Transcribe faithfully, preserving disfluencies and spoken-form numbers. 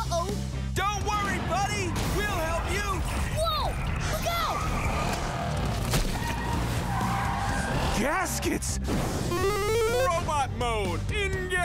Uh-oh. Don't worry, buddy. We'll help you. Whoa! Look out! Gaskets! Robot mode, engage!